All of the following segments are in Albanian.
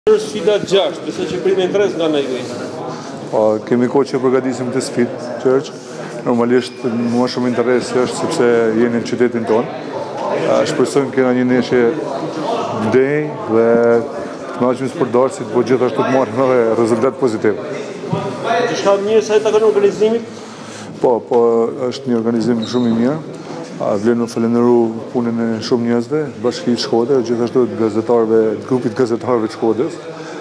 Sfida 6, besoj që primë interes nga ne juaj. Kemi kohë që përgatisim të sfidë që është. Normalisht më shumë interes është sepse jeni në qytetin tonë. Shpresojmë kena një ndeshje ndej dhe të kënaqemi sportdarësit, po gjithashtu të marrim edhe rezultat pozitiv. Diçka mirë sa i takon organizimit? Po, është një organizim shumë i mirë. Vlen me falenderu punën e shumë njerëzve, Bashkisë Shkodër, gjithashtu gazetarëve, grupit gazetarëve të Shkodrës,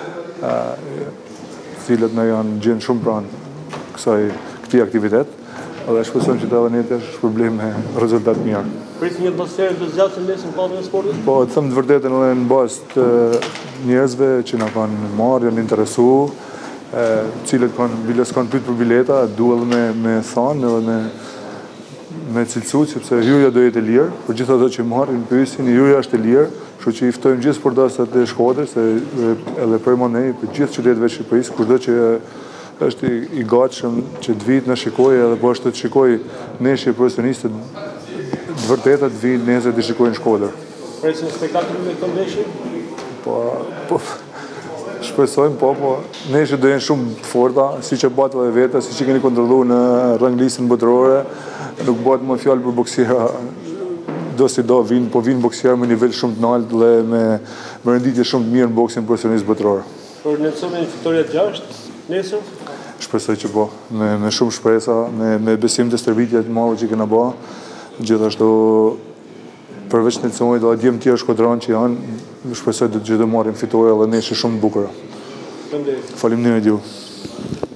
cilët na janë gjenë shumë pranë këtij aktivitet, dhe shpresojmë që të edhe ne të shpërblim me rezultat mirë. Prit një atmosferë të zgjatur nesër në pallin e sportit? Po, të them të vërtetën edhe në bazë të njerëzve që na kanë marrë, janë interesuar, cilët kanë pyet për bileta, duhet me thënë edhe me cilësu, sepse hyja do jetë e lirë, për gjithë ato që marrin pyesin, hyja është e lirë, kështu që i ftojmë gjithë sportistët e Shkodrës edhe përmendej për gjithë qytetëve të Shqipërisë, kushdo që është i gatshëm që të vijë na shikojë edhe po ashtu të shikojë ndeshje profesionistët të vërteta të vijnë nesër të shikojnë Shkodër. Presim spektakël me këtë ndeshje? Po, shpresojmë, po, ndeshjet do jenë shumë të forta, siç e bata edhe vetë, siç e keni kontrolluar në ranglistën botërore. Nuk bëhet më fjalë për boksera, do si do vinë boksera me nivel shumë të lartë dhe me renditje shumë të mirë në boksin profesionist botëror. Për Nelsoni fitoria 6 nesër? Shpresoj që po, me shumë shpresa, me besim të stërvitje të madhe që kena bë. Gjithashtu përveç Nelsonit dhe djemë tjerë shkodran që janë, shpresoj që do marrim fitore dhe ndeshje shumë të bukura. Faleminderit. Faleminderit ju.